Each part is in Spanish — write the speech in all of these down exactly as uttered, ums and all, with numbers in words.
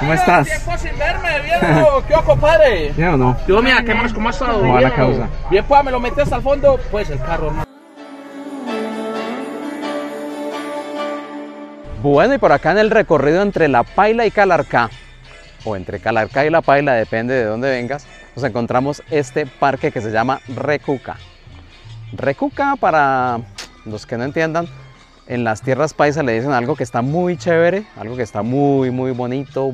¿Cómo estás? Tiempo sin verme, viejo. ¿Qué ojo, compadre? ¿Ya o no? Yo, mira, ¿qué más? ¿Cómo has estado? ¿Cómo va la causa? Bien, pues, me lo metí hasta el fondo, pues, el carro, hermano. Bueno, y por acá en el recorrido entre La Paila y Calarcá, o entre Calarcá y La Paila, depende de dónde vengas, nos encontramos este parque que se llama Recuca. Recuca, para los que no entiendan, en las tierras paisas le dicen algo que está muy chévere, algo que está muy, muy bonito,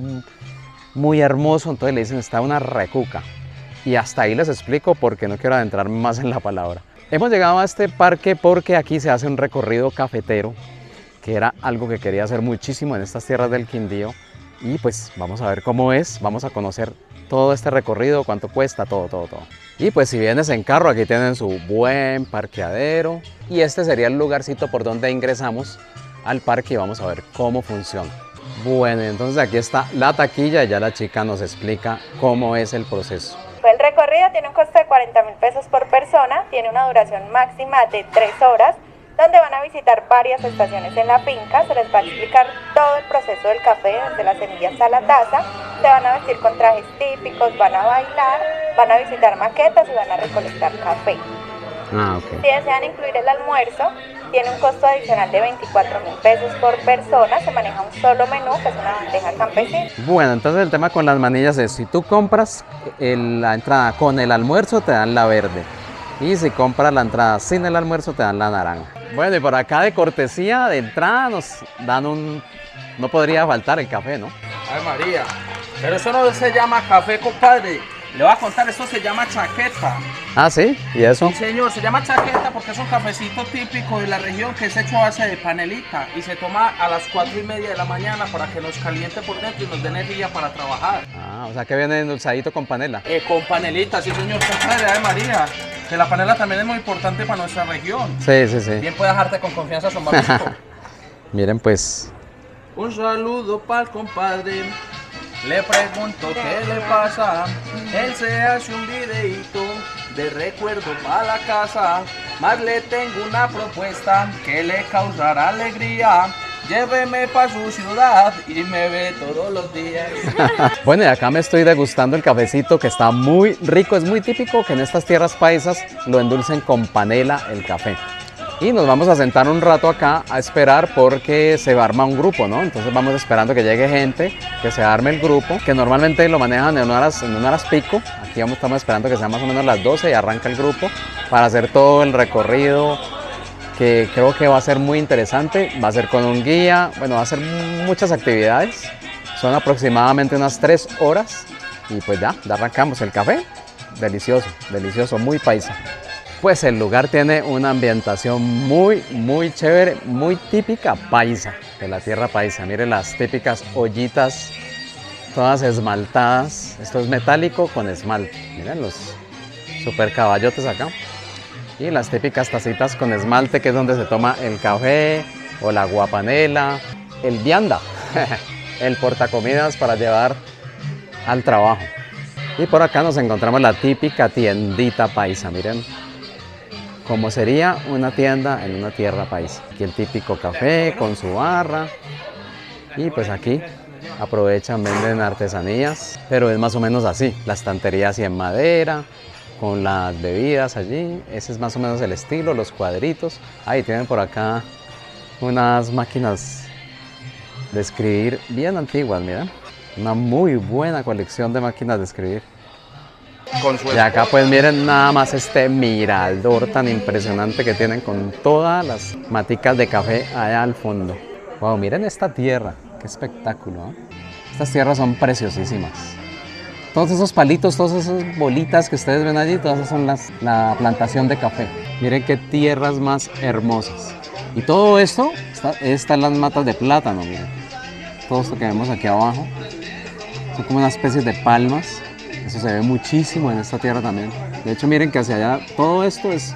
muy hermoso, entonces le dicen está una recuca. Y hasta ahí les explico porque no quiero adentrarme más en la palabra. Hemos llegado a este parque porque aquí se hace un recorrido cafetero, que era algo que quería hacer muchísimo en estas tierras del Quindío. Y pues vamos a ver cómo es, vamos a conocer todo este recorrido, cuánto cuesta, todo, todo, todo. Y pues si vienes en carro, aquí tienen su buen parqueadero. Y este sería el lugarcito por donde ingresamos al parque y vamos a ver cómo funciona. Bueno, entonces aquí está la taquilla y ya la chica nos explica cómo es el proceso. El recorrido tiene un costo de cuarenta mil pesos por persona, tiene una duración máxima de tres horas, donde van a visitar varias estaciones en la finca, se les va a explicar todo el proceso del café, desde las semillas a la taza, se van a vestir con trajes típicos, van a bailar, van a visitar maquetas y van a recolectar café. Ah, okay. Si desean incluir el almuerzo, tiene un costo adicional de veinticuatro mil pesos por persona, se maneja un solo menú, que es una bandeja campesina. Bueno, entonces el tema con las manillas es, si tú compras el, la entrada con el almuerzo, te dan la verde. Y si compras la entrada sin el almuerzo, te dan la naranja. Bueno, y por acá de cortesía, de entrada, nos dan un... No podría faltar el café, ¿no? Ay, María. Pero eso no se llama café, compadre. Le voy a contar, esto se llama chaqueta. Ah, ¿sí? ¿Y eso? Sí, señor, se llama chaqueta porque es un cafecito típico de la región que es hecho a base de panelita y se toma a las cuatro y media de la mañana para que nos caliente por dentro y nos dé energía para trabajar. Ah, o sea que viene endulzadito con panela. Eh, con panelita, sí, señor, compadre. Ay, María. Que la panela también es muy importante para nuestra región. Sí, sí, sí. Bien puedes dejarte con confianza a su mamito. Miren, pues... Un saludo para el compadre. Le pregunto qué le pasa. Él se hace un videíto de recuerdo para la casa. Más le tengo una propuesta que le causará alegría. Lléveme para su ciudad y me ve todos los días. Bueno, y acá me estoy degustando el cafecito que está muy rico. Es muy típico que en estas tierras paisas lo endulcen con panela el café. Y nos vamos a sentar un rato acá a esperar porque se arma un grupo, ¿no? Entonces vamos esperando que llegue gente, que se arme el grupo, que normalmente lo manejan en horas, en horas pico. Aquí vamos, estamos esperando que sean más o menos las doce y arranca el grupo para hacer todo el recorrido, que creo que va a ser muy interesante. Va a ser con un guía, bueno, va a ser muchas actividades. Son aproximadamente unas tres horas y pues ya, ya arrancamos el café. Delicioso, delicioso, muy paisa. Pues el lugar tiene una ambientación muy, muy chévere, muy típica paisa, de la tierra paisa. Miren las típicas ollitas, todas esmaltadas. Esto es metálico con esmalte. Miren los super caballotes acá. Y las típicas tacitas con esmalte, que es donde se toma el café o la guapanela. El vianda, el portacomidas para llevar al trabajo. Y por acá nos encontramos la típica tiendita paisa, miren. Como sería una tienda en una tierra paisa. Aquí el típico café con su barra. Y pues aquí aprovechan, venden artesanías. Pero es más o menos así. La estantería así en madera, con las bebidas allí. Ese es más o menos el estilo, los cuadritos. Ahí tienen por acá unas máquinas de escribir bien antiguas, miren. Una muy buena colección de máquinas de escribir. Y acá pues miren nada más este mirador tan impresionante que tienen con todas las maticas de café allá al fondo. Wow, miren esta tierra, qué espectáculo, ¿eh? Estas tierras son preciosísimas. Todos esos palitos, todas esas bolitas que ustedes ven allí, todas esas son las, la plantación de café. Miren qué tierras más hermosas. Y todo esto, está, están las matas de plátano, miren. Todo esto que vemos aquí abajo, son como una especie de palmas. Eso se ve muchísimo en esta tierra también. De hecho, miren que hacia allá, todo esto es,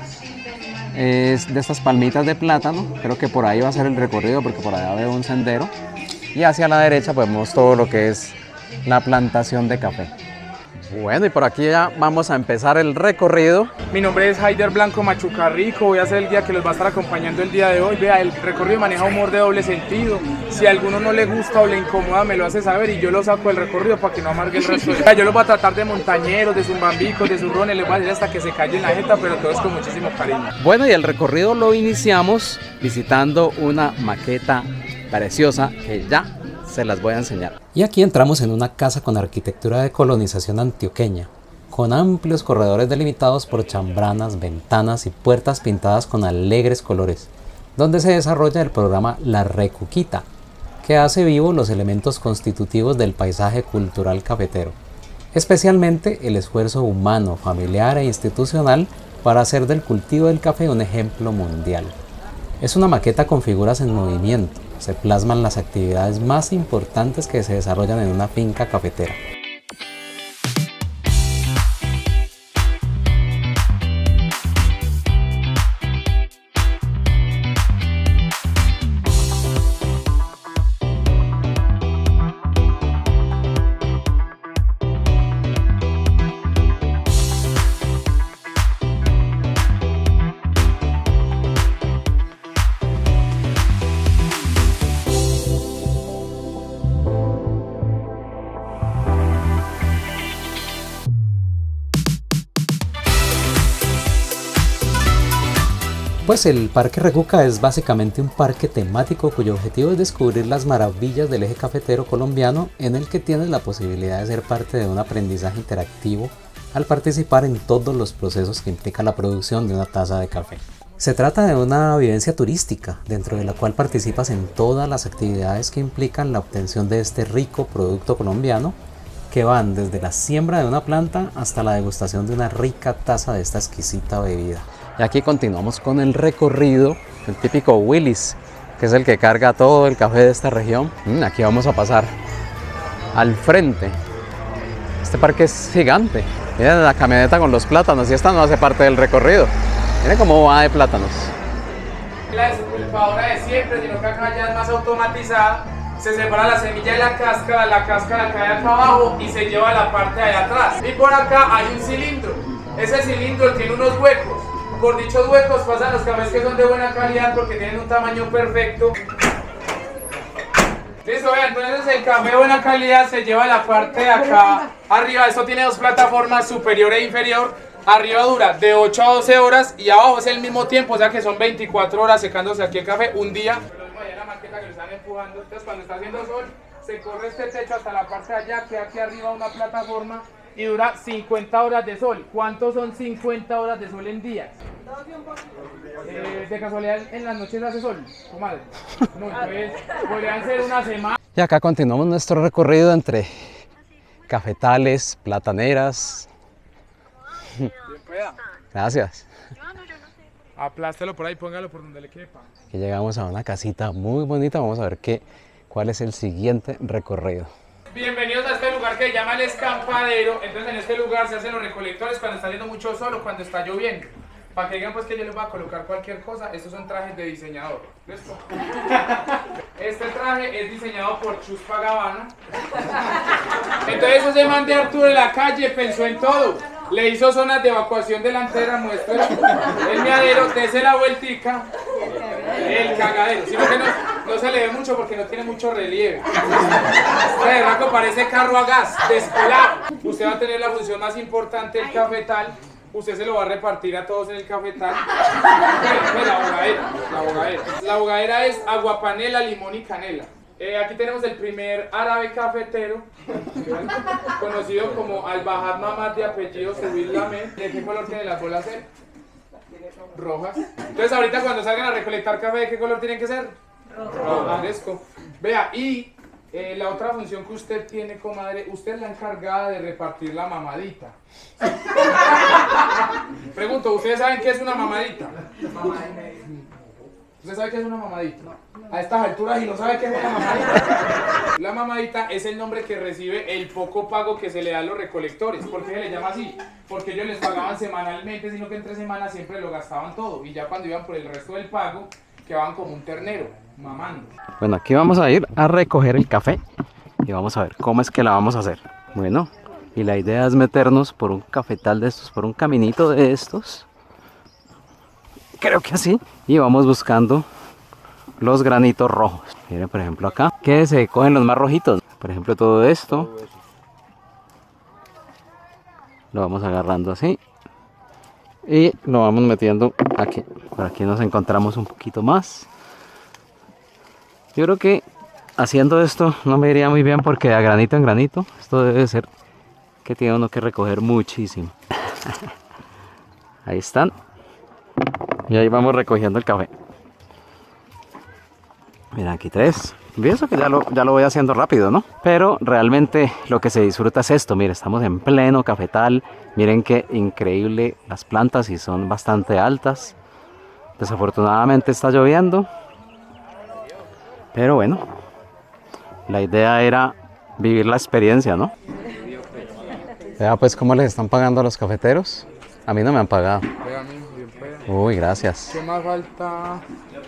es de estas palmitas de plátano. Creo que por ahí va a ser el recorrido porque por allá veo un sendero. Y hacia la derecha pues vemos todo lo que es la plantación de café. Bueno, y por aquí ya vamos a empezar el recorrido. Mi nombre es Haider Blanco Machucarrico, voy a ser el guía que los va a estar acompañando el día de hoy. Vea, el recorrido maneja humor de doble sentido. Si a alguno no le gusta o le incomoda, me lo hace saber y yo lo saco del recorrido para que no amargue el resto. Yo los voy a tratar de montañeros, de zumbambicos, de zurrones, les voy a decir hasta que se callen la jeta, pero todo es con muchísimo cariño. Bueno, y el recorrido lo iniciamos visitando una maqueta preciosa que ya se las voy a enseñar. Y aquí entramos en una casa con arquitectura de colonización antioqueña, con amplios corredores delimitados por chambranas, ventanas y puertas pintadas con alegres colores, donde se desarrolla el programa La Recuquita, que hace vivo los elementos constitutivos del paisaje cultural cafetero, especialmente el esfuerzo humano, familiar e institucional para hacer del cultivo del café un ejemplo mundial. Es una maqueta con figuras en movimiento. Se plasman las actividades más importantes que se desarrollan en una finca cafetera. Pues el Parque Recuca es básicamente un parque temático cuyo objetivo es descubrir las maravillas del eje cafetero colombiano, en el que tienes la posibilidad de ser parte de un aprendizaje interactivo al participar en todos los procesos que implica la producción de una taza de café. Se trata de una vivencia turística, dentro de la cual participas en todas las actividades que implican la obtención de este rico producto colombiano, que van desde la siembra de una planta hasta la degustación de una rica taza de esta exquisita bebida. Y aquí continuamos con el recorrido, el típico Willys, que es el que carga todo el café de esta región. Mm, aquí vamos a pasar al frente. Este parque es gigante. Miren la camioneta con los plátanos, y esta no hace parte del recorrido. Miren cómo va de plátanos. La desulpadora de siempre, sino que acá ya es más automatizada. Se separa la semilla de la cáscara, la cáscara cae acá abajo y se lleva a la parte de allá atrás. Y por acá hay un cilindro. Ese cilindro tiene unos huecos. Por dichos huecos pasan los cafés que son de buena calidad porque tienen un tamaño perfecto. Listo, vean, entonces el café de buena calidad se lleva a la parte de acá arriba. Esto tiene dos plataformas, superior e inferior. Arriba dura de ocho a doce horas y abajo es el mismo tiempo, o sea que son veinticuatro horas secándose aquí el café un día. La maqueta que lo están empujando, entonces cuando está haciendo sol se corre este techo hasta la parte de allá, que aquí arriba una plataforma y dura cincuenta horas de sol. ¿Cuántos son cincuenta horas de sol en días? Eh, de casualidad en las noches hace sol, comadre. No, entonces podrían ser una semana. Y acá continuamos nuestro recorrido entre cafetales, plataneras. Gracias. Aplástelo por ahí, póngalo por donde le quepa. Aquí llegamos a una casita muy bonita. Vamos a ver qué, cuál es el siguiente recorrido. Bienvenidos a este lugar que se llama el Escampadero. Entonces en este lugar se hacen los recolectores cuando está haciendo mucho sol o cuando está lloviendo. Para que digan pues que yo les voy a colocar cualquier cosa, estos son trajes de diseñador. ¿Listo? Este traje es diseñado por Chuspa Gabbana. Entonces ese man de Arturo de la Calle pensó en todo. Le hizo zonas de evacuación delantera, muestra el meadero, dese la vueltica, el cagadero. Sino que no, no se le ve mucho porque no tiene mucho relieve. Este berraco parece carro a gas, despolado. Usted va a tener la función más importante, el cafetal. Usted se lo va a repartir a todos en el cafetal. La bogadera, la bogadera. La bogadera es agua panela, limón y canela. Eh, aquí tenemos el primer árabe cafetero, conocido como Al-Bahad Mamad, de apellido Subil Lamed. ¿De qué color tiene las bolas él? Rojas. Entonces ahorita cuando salgan a recolectar café, ¿de qué color tienen que ser? Rojo. Fresco. Vea, y eh, la otra función que usted tiene, comadre, usted es la encargada de repartir la mamadita. Pregunto, ¿ustedes saben qué es una mamadita? ¿Usted sabe qué es una mamadita? A estas alturas y no sabe qué es una mamadita. La mamadita es el nombre que recibe el poco pago que se le da a los recolectores. ¿Por qué se le llama así? Porque ellos les pagaban semanalmente, sino que entre semanas siempre lo gastaban todo. Y ya cuando iban por el resto del pago, quedaban como un ternero, mamando. Bueno, aquí vamos a ir a recoger el café y vamos a ver cómo es que la vamos a hacer. Bueno, Y la idea es meternos por un cafetal de estos, por un caminito de estos. Creo que así. Y vamos buscando los granitos rojos. Miren, por ejemplo, acá, que se cogen los más rojitos. Por ejemplo, todo esto. Lo vamos agarrando así. Y lo vamos metiendo aquí. Por aquí nos encontramos un poquito más. Yo creo que haciendo esto no me iría muy bien porque a granito en granito, esto debe ser que tiene uno que recoger muchísimo. Ahí están. Y ahí vamos recogiendo el café. Mira, aquí tres. Pienso que ya lo, ya lo voy haciendo rápido, ¿no? Pero realmente lo que se disfruta es esto. Mire, estamos en pleno cafetal. Miren qué increíble las plantas y son bastante altas. Desafortunadamente está lloviendo. Pero bueno, la idea era vivir la experiencia, ¿no? Vea pues cómo les están pagando a los cafeteros. A mí no me han pagado. Uy, gracias. ¿Qué más falta?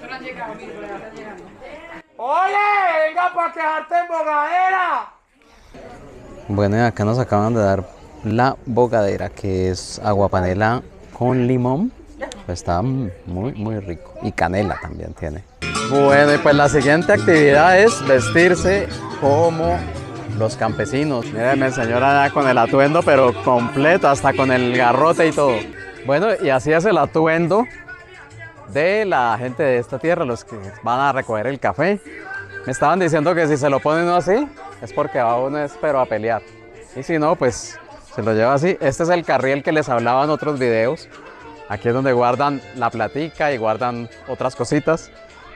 ¡Oye! ¡Venga para quejarte en bogadera! Bueno, y acá nos acaban de dar la bogadera, que es aguapanela con limón. Está muy, muy rico. Y canela también tiene. Bueno, y pues la siguiente actividad es vestirse como los campesinos. Miren, me enseñó allá con el atuendo, pero completo, hasta con el garrote y todo. Bueno, y así es el atuendo de la gente de esta tierra, los que van a recoger el café. Me estaban diciendo que si se lo ponen uno así, es porque va uno espero a pelear. Y si no, pues se lo lleva así. Este es el carriel que les hablaba en otros videos. Aquí es donde guardan la platica y guardan otras cositas.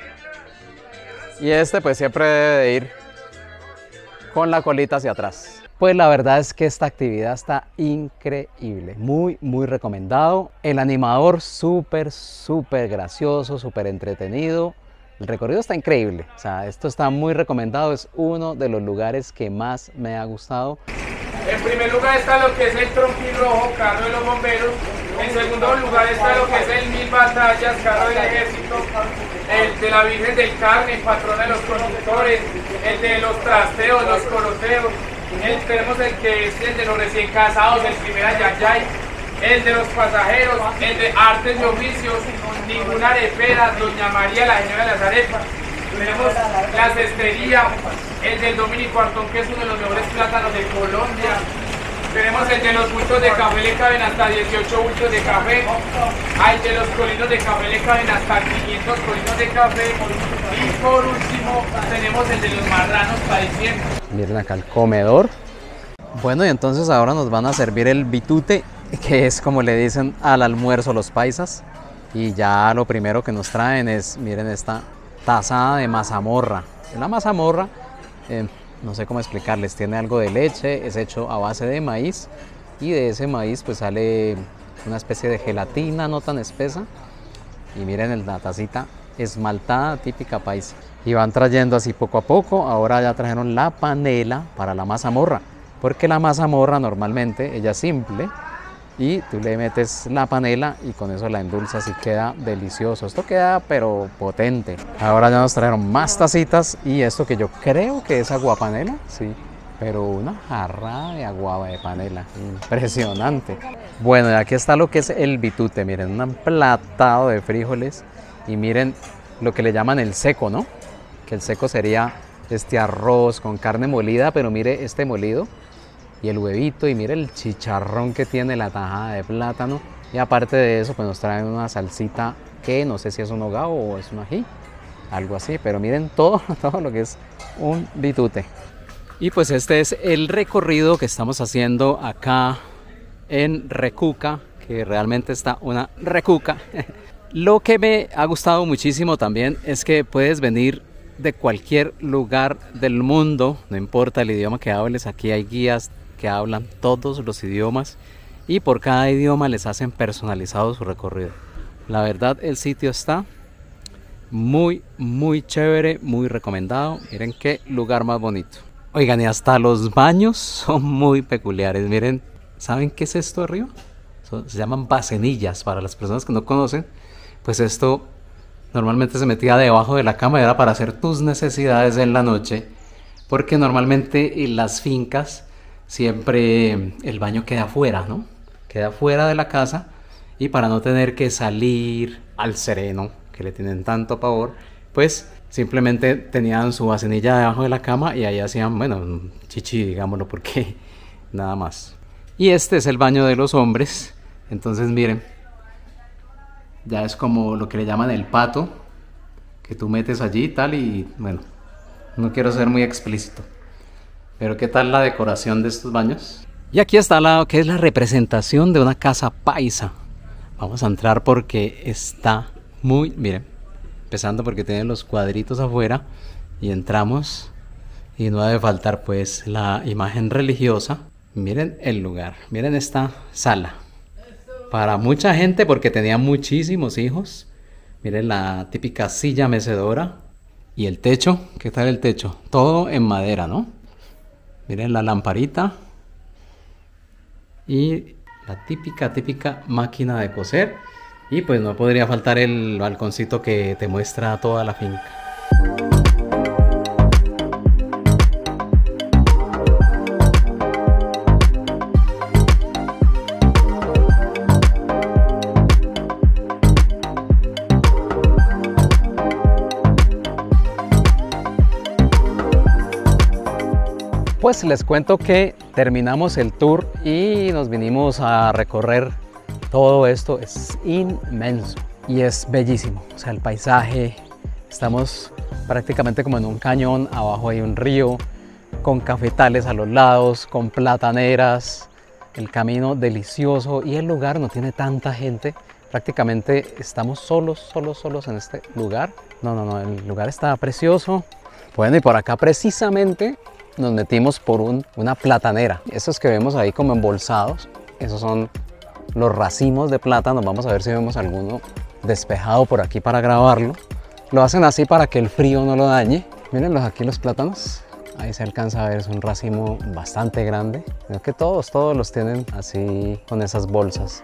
Y este pues siempre debe de ir con la colita hacia atrás. Pues la verdad es que esta actividad está increíble, muy muy recomendado. El animador súper súper gracioso, súper entretenido. El recorrido está increíble, o sea, esto está muy recomendado, es uno de los lugares que más me ha gustado. En primer lugar está lo que es el tronquín rojo, carro de los bomberos. En segundo lugar está lo que es el Mil Batallas, carro del ejército. El de la Virgen del Carmen, patrona de los conductores. El de los trasteos, los coroteos. El, tenemos el que es el de los recién casados, el primer ayayay. El de los pasajeros, el de artes y oficios, ninguna arepera, Doña María, la señora de las arepas. Tenemos la cestería, el del Dominico Artón, que es uno de los mejores plátanos de Colombia. Tenemos el de los bultos de café, le caben hasta dieciocho bultos de café. Al de los colinos de café le caben hasta quinientos colinos de café. Y por último tenemos el de los marranos para diciembre. Miren acá el comedor. Bueno, y entonces ahora nos van a servir el bitute, que es como le dicen al almuerzo los paisas. Y ya lo primero que nos traen es, miren, esta taza de mazamorra. La mazamorra, eh, no sé cómo explicarles, tiene algo de leche, es hecho a base de maíz. Y de ese maíz pues sale una especie de gelatina no tan espesa. Y miren la tacita esmaltada típica paisa. Y van trayendo así poco a poco. Ahora ya trajeron la panela para la mazamorra. Porque la mazamorra normalmente, ella es simple. Y tú le metes la panela y con eso la endulzas y queda delicioso. Esto queda pero potente. Ahora ya nos trajeron más tacitas y esto que yo creo que es aguapanela, sí, pero una jarra de agua de panela, impresionante. Bueno, y aquí está lo que es el bitute, miren, un emplatado de frijoles y miren lo que le llaman el seco, ¿no? Que el seco sería este arroz con carne molida, pero mire este molido. Y el huevito, y mire el chicharrón que tiene, la tajada de plátano. Y aparte de eso, pues nos traen una salsita que no sé si es un hogao o es un ají, algo así. Pero miren todo, todo lo que es un bitute. Y pues este es el recorrido que estamos haciendo acá en Recuca, que realmente está una recuca. Lo que me ha gustado muchísimo también es que puedes venir de cualquier lugar del mundo, no importa el idioma que hables, aquí hay guías que hablan todos los idiomas y por cada idioma les hacen personalizado su recorrido. La verdad, el sitio está muy muy chévere, muy recomendado. Miren qué lugar más bonito. Oigan, y hasta los baños son muy peculiares. Miren, ¿saben qué es esto arriba? So, se llaman bacenillas. Para las personas que no conocen, pues esto normalmente se metía debajo de la cama y era para hacer tus necesidades en la noche, porque normalmente en las fincas siempre el baño queda afuera, ¿no? Queda fuera de la casa, y para no tener que salir al sereno, que le tienen tanto pavor, pues simplemente tenían su vacinilla debajo de la cama y ahí hacían, bueno, chichi, digámoslo, porque nada más. Y este es el baño de los hombres. Entonces miren, ya es como lo que le llaman el pato, que tú metes allí y tal, y bueno, no quiero ser muy explícito, pero ¿qué tal la decoración de estos baños? Y aquí está la que es la representación de una casa paisa. Vamos a entrar porque está muy, miren, empezando porque tiene los cuadritos afuera, y entramos y no debe faltar pues la imagen religiosa. Miren el lugar, miren esta sala. Para mucha gente porque tenía muchísimos hijos. Miren la típica silla mecedora. Y el techo, ¿qué tal el techo? Todo en madera, ¿no? Miren la lamparita. Y la típica, típica máquina de coser. Y pues no podría faltar el balconcito que te muestra toda la finca. Pues les cuento que terminamos el tour y nos vinimos a recorrer todo esto. Es inmenso y es bellísimo. O sea, el paisaje, estamos prácticamente como en un cañón, abajo hay un río, con cafetales a los lados, con plataneras, el camino delicioso, y el lugar no tiene tanta gente. Prácticamente estamos solos, solos, solos en este lugar. No, no, no, el lugar está precioso. Bueno, y por acá precisamente nos metimos por un, una platanera. Estos que vemos ahí como embolsados, esos son los racimos de plátano. Vamos a ver si vemos alguno despejado por aquí para grabarlo. Lo hacen así para que el frío no lo dañe. Mírenlos aquí los plátanos. Ahí se alcanza a ver, es un racimo bastante grande. Creo que todos, todos los tienen así con esas bolsas.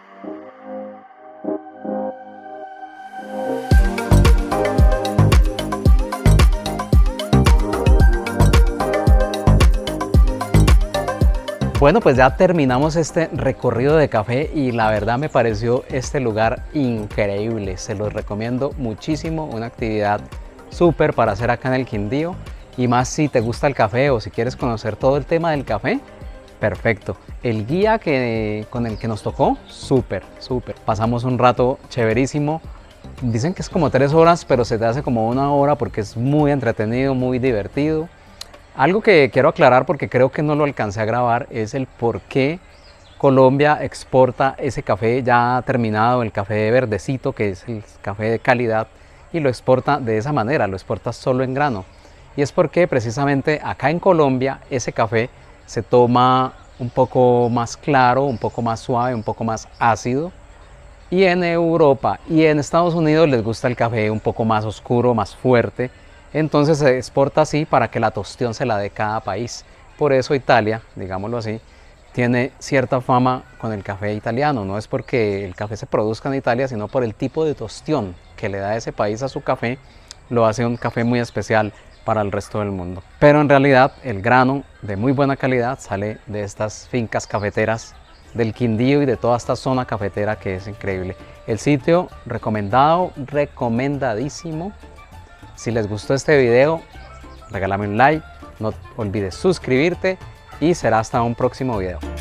Bueno, pues ya terminamos este recorrido de café y la verdad me pareció este lugar increíble. Se los recomiendo muchísimo, una actividad súper para hacer acá en el Quindío, y más si te gusta el café o si quieres conocer todo el tema del café, perfecto. El guía que, con el que nos tocó, súper, súper. Pasamos un rato chéverísimo. Dicen que es como tres horas, pero se te hace como una hora porque es muy entretenido, muy divertido. Algo que quiero aclarar, porque creo que no lo alcancé a grabar, es el por qué Colombia exporta ese café ya terminado, el café verdecito, que es el café de calidad, y lo exporta de esa manera, lo exporta solo en grano. Y es porque precisamente acá en Colombia ese café se toma un poco más claro, un poco más suave, un poco más ácido. Y en Europa y en Estados Unidos les gusta el café un poco más oscuro, más fuerte. Entonces se exporta así para que la tostión se la dé cada país. Por eso Italia, digámoslo así, tiene cierta fama con el café italiano. No es porque el café se produzca en Italia, sino por el tipo de tostión que le da ese país a su café. Lo hace un café muy especial para el resto del mundo. Pero en realidad el grano de muy buena calidad sale de estas fincas cafeteras del Quindío y de toda esta zona cafetera, que es increíble. El sitio recomendado, recomendadísimo. Si les gustó este video, regálame un like, no olvides suscribirte y será hasta un próximo video.